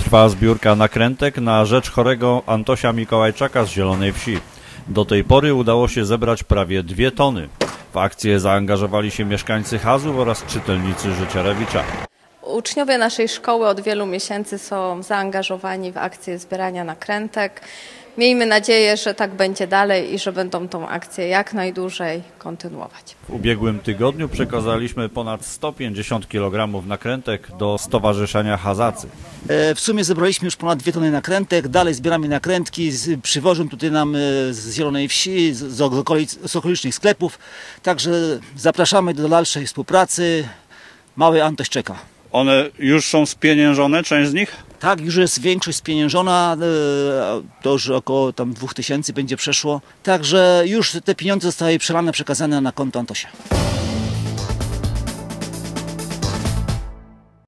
Trwa zbiórka nakrętek na rzecz chorego Antosia Mikołajczaka z Zielonej Wsi. Do tej pory udało się zebrać prawie 2 tony. W akcję zaangażowali się mieszkańcy Chazów oraz czytelnicy Życiorewicza. Uczniowie naszej szkoły od wielu miesięcy są zaangażowani w akcję zbierania nakrętek. Miejmy nadzieję, że tak będzie dalej i że będą tą akcję jak najdłużej kontynuować. W ubiegłym tygodniu przekazaliśmy ponad 150 kg nakrętek do Stowarzyszenia Hazacy. W sumie zebraliśmy już ponad 2 tony nakrętek, dalej zbieramy nakrętki, przywożą tutaj nam z Zielonej Wsi, z okolicznych sklepów, także zapraszamy do dalszej współpracy. Mały Antoś czeka. One już są spieniężone, część z nich? Tak, już jest większość spieniężona, to już około 2000 będzie przeszło, także już te pieniądze zostały przelane, przekazane na konto Antosia.